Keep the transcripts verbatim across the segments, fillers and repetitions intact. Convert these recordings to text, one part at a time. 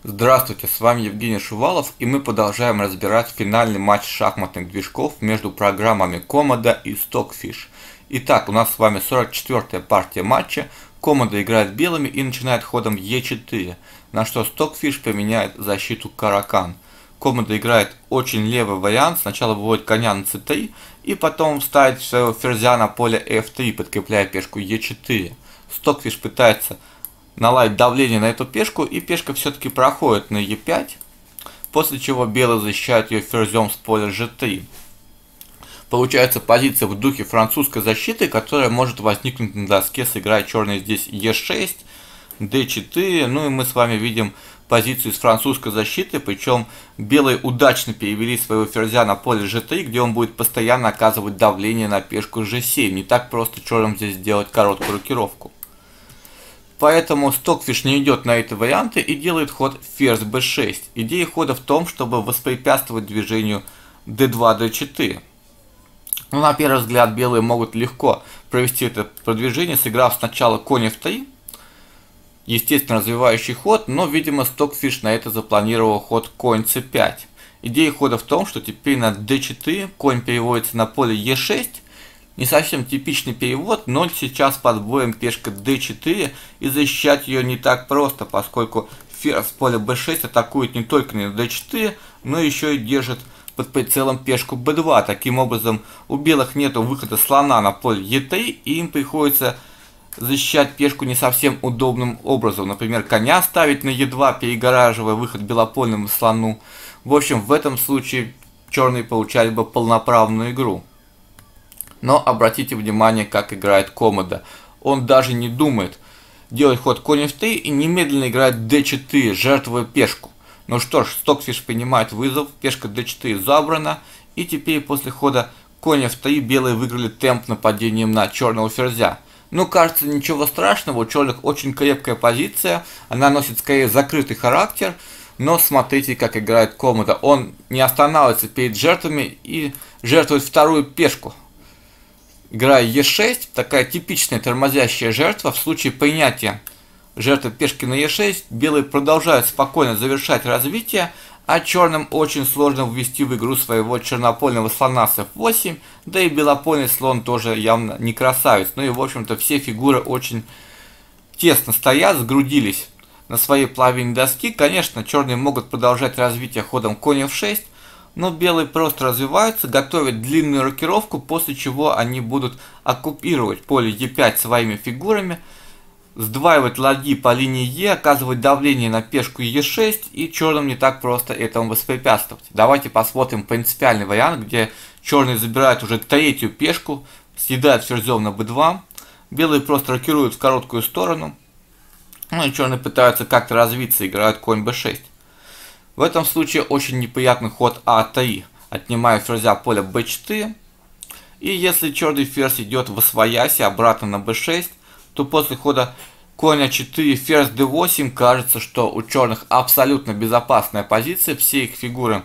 Здравствуйте, с вами Евгений Шувалов, и мы продолжаем разбирать финальный матч шахматных движков между программами Comodo и Stockfish. Итак, у нас с вами сорок четвёртая партия матча. Comodo играет белыми и начинает ходом е четыре, на что Stockfish применяет защиту Caro-Kann. Comodo играет очень левый вариант, сначала выводит коня на цэ три, и потом ставит своего ферзя на поле эф три, подкрепляя пешку е четыре. Stockfish пытается наладить давление на эту пешку, и пешка все-таки проходит на е пять, после чего белые защищают ее ферзем с поля же три. Получается позиция в духе французской защиты, которая может возникнуть на доске, сыграя черные здесь е шесть, дэ четыре, ну и мы с вами видим позицию с французской защиты, причем белые удачно перевели своего ферзя на поле же три, где он будет постоянно оказывать давление на пешку же семь. Не так просто черным здесь сделать короткую рокировку. Поэтому Stockfish не идет на эти варианты и делает ход ферзь бэ шесть. Идея хода в том, чтобы воспрепятствовать движению дэ два дэ четыре. Но на первый взгляд белые могут легко провести это продвижение, сыграв сначала конь эф три. Естественно, развивающий ход, но, видимо, Stockfish на это запланировал ход конь цэ пять. Идея хода в том, что теперь на дэ четыре конь переводится на поле е шесть. Не совсем типичный перевод, но сейчас под боем пешка дэ четыре, и защищать ее не так просто, поскольку ферзь с поля бэ шесть атакует не только на дэ четыре, но еще и держит под прицелом пешку бэ два. Таким образом, у белых нет выхода слона на поле е три, и им приходится защищать пешку не совсем удобным образом. Например, коня ставить на е два, перегораживая выход белопольному слону. В общем, в этом случае черные получали бы полноправную игру. Но обратите внимание, как играет Comodo. Он даже не думает делать ход конь эф три и немедленно играет дэ четыре, жертвуя пешку. Ну что ж, Stockfish принимает вызов, пешка дэ четыре забрана, и теперь после хода конь эф три белые выиграли темп нападением на черного ферзя. Ну, кажется, ничего страшного, у черных очень крепкая позиция, она носит скорее закрытый характер, но смотрите, как играет Comodo. Он не останавливается перед жертвами и жертвует вторую пешку. Играя е шесть, такая типичная тормозящая жертва. В случае принятия жертвы пешки на е шесть, белые продолжают спокойно завершать развитие, а черным очень сложно ввести в игру своего чернопольного слона с эф восемь, да и белопольный слон тоже явно не красавец. Ну и в общем-то все фигуры очень тесно стоят, сгрудились на своей половине доски. Конечно, черные могут продолжать развитие ходом конь эф шесть, но белые просто развиваются, готовят длинную рокировку, после чего они будут оккупировать поле е пять своими фигурами, сдваивать ладьи по линии Е, оказывать давление на пешку е шесть, и черным не так просто этому воспрепятствовать. Давайте посмотрим принципиальный вариант, где черные забирают уже третью пешку, съедают ферзем на бэ два, белые просто рокируют в короткую сторону, ну и черные пытаются как-то развиться, играют конь бэ шесть. В этом случае очень неприятный ход а три, отнимая ферзя поля бэ четыре. И если черный ферзь идет в освояси обратно на бэ шесть, то после хода конь а четыре, ферзь дэ восемь, кажется, что у черных абсолютно безопасная позиция, все их фигуры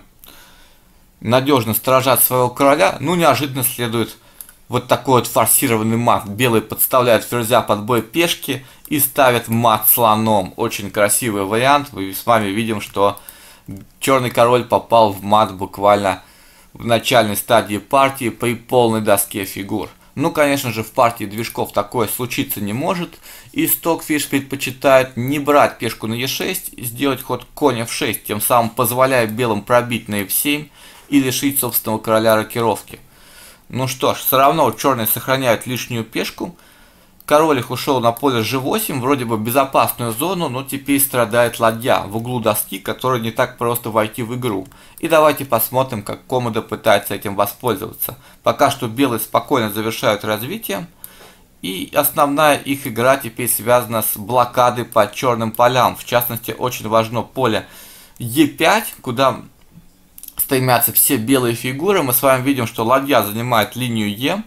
надежно сторожат своего короля. Ну, неожиданно следует вот такой вот форсированный мат. Белые подставляют ферзя под бой пешки и ставят мат слоном. Очень красивый вариант. Мы с вами видим, что черный король попал в мат буквально в начальной стадии партии при полной доске фигур. Ну, конечно же, в партии движков такое случиться не может, и Stockfish предпочитает не брать пешку на е шесть и сделать ход конь эф шесть, тем самым позволяя белым пробить на эф семь и лишить собственного короля рокировки. Ну что ж, все равно черные сохраняют лишнюю пешку. Король их ушел на поле же восемь, вроде бы безопасную зону, но теперь страдает ладья в углу доски, которой не так просто войти в игру. И давайте посмотрим, как Comodo пытается этим воспользоваться. Пока что белые спокойно завершают развитие, и основная их игра теперь связана с блокадой по черным полям. В частности, очень важно поле е пять, куда стремятся все белые фигуры. Мы с вами видим, что ладья занимает линию Е,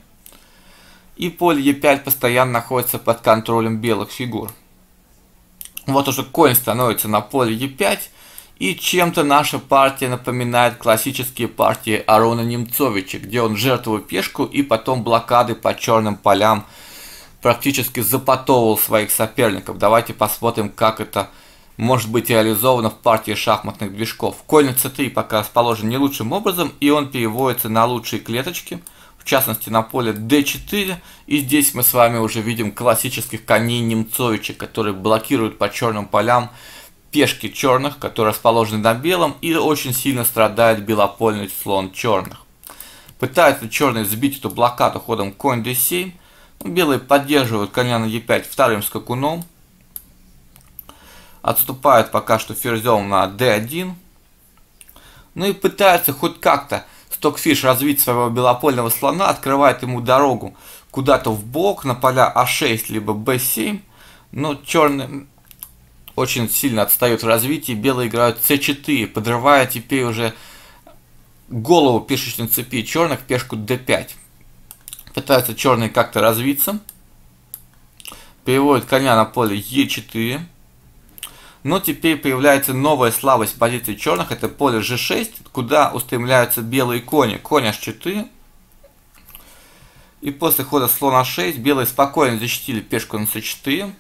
и поле е пять постоянно находится под контролем белых фигур. Вот уже конь становится на поле е пять, и чем-то наша партия напоминает классические партии Арона Немцовича, где он жертвует пешку и потом блокады по черным полям практически запотовывал своих соперников. Давайте посмотрим, как это может быть реализовано в партии шахматных движков. Конь на цэ три пока расположен не лучшим образом, и он переводится на лучшие клеточки, в частности на поле дэ четыре, и здесь мы с вами уже видим классических коней Немцовича, которые блокируют по черным полям пешки черных, которые расположены на белом, и очень сильно страдает белопольный слон черных. Пытаются черные сбить эту блокаду ходом конь дэ семь, белые поддерживают коня на е пять вторым скакуном, отступают пока что ферзем на дэ один, ну и пытаются хоть как-то Stockfish развить своего белопольного слона, открывает ему дорогу куда-то в бок на поля а шесть либо бэ семь, но черные очень сильно отстают в развитии, белые играют цэ четыре, подрывая теперь уже голову пешечной цепи черных, пешку дэ пять. Пытаются черные как-то развиться, переводят коня на поле е четыре. Но теперь появляется новая слабость позиции черных, это поле же шесть, куда устремляются белые кони. Конь аш четыре. И после хода слон а шесть белые спокойно защитили пешку на цэ четыре.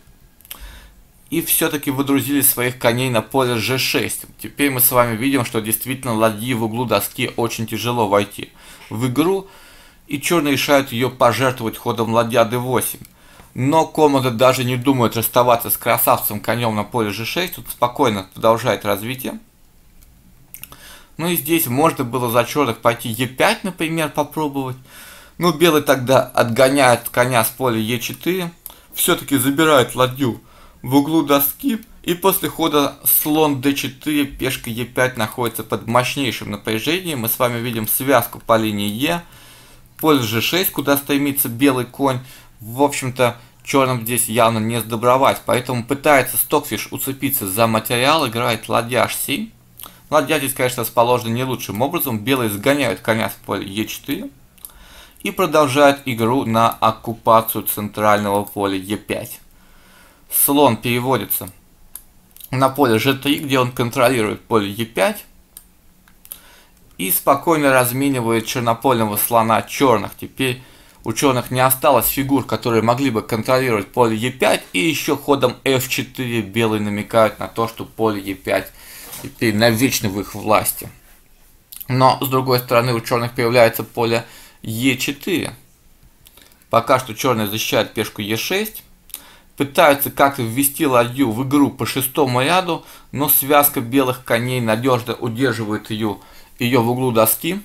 И все-таки выдрузили своих коней на поле же шесть. Теперь мы с вами видим, что действительно ладьи в углу доски очень тяжело войти в игру. И черные решают ее пожертвовать ходом ладья дэ восемь. Но Комода даже не думает расставаться с красавцем конем на поле же шесть, тут спокойно продолжает развитие. Ну и здесь можно было за черных пойти е пять, например, попробовать. Но белый тогда отгоняет коня с поля е четыре, все-таки забирает ладью в углу доски, и после хода слон дэ четыре пешка е пять находится под мощнейшим напряжением. Мы с вами видим связку по линии Е, поле же шесть, куда стремится белый конь. В общем-то, черным здесь явно не сдобровать, поэтому пытается Stockfish уцепиться за материал, играет ладья аш семь. Ладья здесь, конечно, расположена не лучшим образом, белые сгоняют коня с поля е четыре и продолжают игру на оккупацию центрального поля е пять. Слон переводится на поле же три, где он контролирует поле е пять и спокойно разменивает чернопольного слона черных. Теперь у черных не осталось фигур, которые могли бы контролировать поле е пять, и еще ходом эф четыре белые намекают на то, что поле е пять теперь навечно в их власти. Но с другой стороны у черных появляется поле е четыре. Пока что черные защищают пешку е шесть, пытаются как-то ввести ладью в игру по шестому ряду, но связка белых коней надежно удерживает ее, ее в углу доски.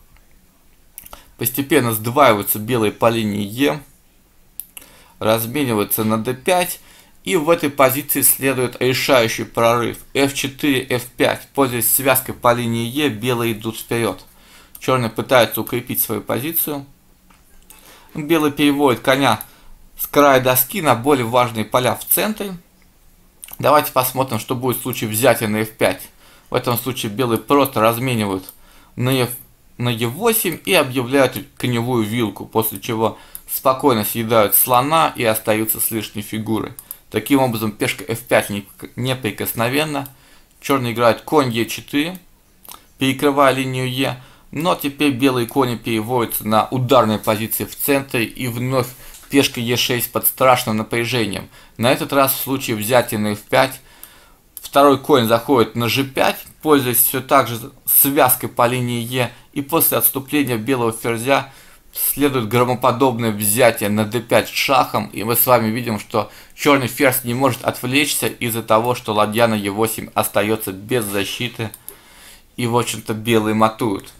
Постепенно сдваиваются белые по линии Е, размениваются на дэ пять, и в этой позиции следует решающий прорыв эф четыре эф пять. Пользуясь связкой по линии Е, белые идут вперед. Черные пытаются укрепить свою позицию. Белый переводит коня с края доски на более важные поля в центре. Давайте посмотрим, что будет в случае взятия на эф пять. В этом случае белые просто разменивают на эф пять. На е восемь и объявляют коневую вилку, после чего спокойно съедают слона и остаются с лишней фигурой. Таким образом пешка эф пять неприкосновенна. Черные играют конь е четыре, перекрывая линию Е, но теперь белые кони переводятся на ударные позиции в центре, и вновь пешка е шесть под страшным напряжением. На этот раз в случае взятия на эф пять второй конь заходит на же пять, пользуясь все так же связкой по линии Е, и после отступления белого ферзя следует громоподобное взятие на дэ пять шахом, и мы с вами видим, что черный ферзь не может отвлечься из-за того, что ладья на е восемь остается без защиты, и в общем-то белые матуют.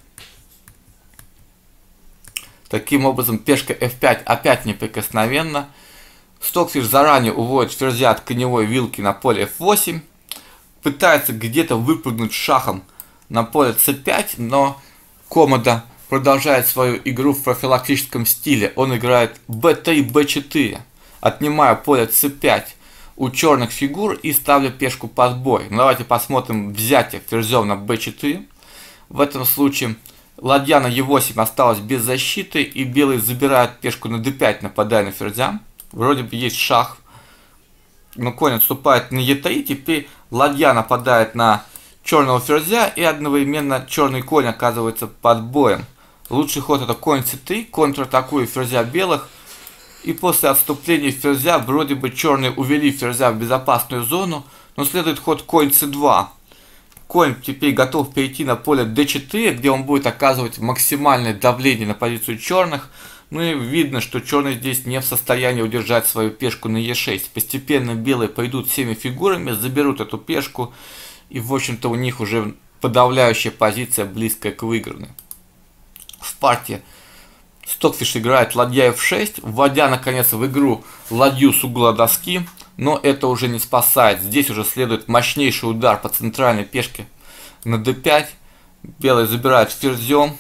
Таким образом пешка эф пять опять неприкосновенна. Stockfish заранее уводит ферзя от коневой вилки на поле эф восемь. Пытается где-то выпрыгнуть шахом на поле цэ пять, но Комода продолжает свою игру в профилактическом стиле. Он играет бэ три бэ четыре, отнимая поле цэ пять у черных фигур и ставля пешку под бой. Ну, давайте посмотрим взятие ферзем на бэ четыре. В этом случае ладья на е восемь осталась без защиты, и белые забирают пешку на дэ пять, нападая на ферзя. Вроде бы есть шах, но конь отступает на е три, теперь ладья нападает на черного ферзя, и одновременно черный конь оказывается под боем. Лучший ход это конь цэ три, контратакуя ферзя белых, и после отступления ферзя вроде бы черные увели ферзя в безопасную зону, Но следует ход конь цэ два. Конь теперь готов перейти на поле дэ четыре, где он будет оказывать максимальное давление на позицию черных. Ну и видно, что черные здесь не в состоянии удержать свою пешку на е шесть. Постепенно белые пойдут всеми фигурами, заберут эту пешку. И в общем-то у них уже подавляющая позиция, близкая к выигранной. В партии Stockfish играет ладья эф шесть, вводя наконец в игру ладью с угла доски. Но это уже не спасает. Здесь уже следует мощнейший удар по центральной пешке на дэ пять. Белые забирают ферзем.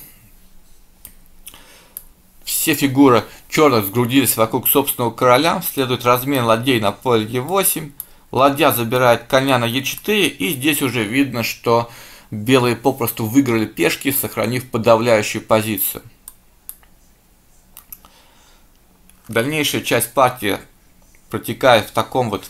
Все фигуры черных сгрудились вокруг собственного короля. Следует размен ладьей на поле е восемь. Ладья забирает коня на е четыре. И здесь уже видно, что белые попросту выиграли пешки, сохранив подавляющую позицию. Дальнейшая часть партии протекает в таком вот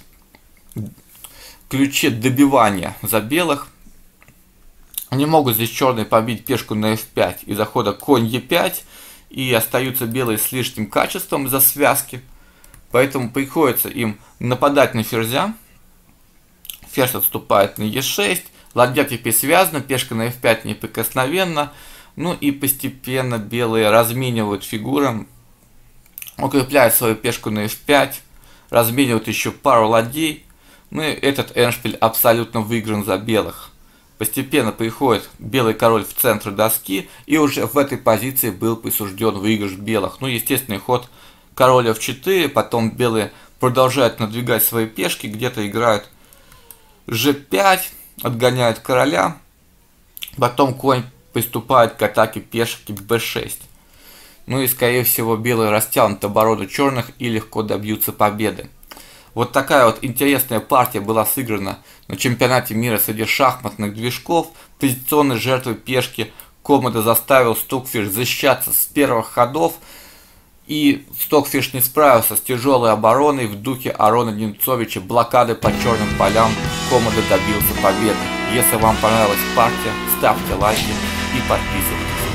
ключе добивания за белых. Они могут здесь черные побить пешку на эф пять из-за хода конь е пять. И остаются белые с лишним качеством из-за связки. Поэтому приходится им нападать на ферзя. Ферзь отступает на е шесть. Ладья теперь связана, пешка на эф пять неприкосновенна. Ну и постепенно белые разменивают фигуры. Укрепляют свою пешку на эф пять. Разменивают еще пару ладей. Ну и этот эндшпиль абсолютно выигран за белых. Постепенно приходит белый король в центр доски. И уже в этой позиции был присужден выигрыш белых. Ну, естественный ход король эф четыре. Потом белые продолжают надвигать свои пешки. Где-то играют же пять. Отгоняют короля. Потом конь приступает к атаке пешки бэ шесть. Ну и скорее всего белые растянут оборону черных и легко добьются победы. Вот такая вот интересная партия была сыграна на чемпионате мира среди шахматных движков. Позиционной жертвой пешки Комода заставил Stockfish защищаться с первых ходов. И Stockfish не справился с тяжелой обороной. В духе Арона Немцовича блокады по черным полям Комода добился победы. Если вам понравилась партия, ставьте лайки и подписывайтесь.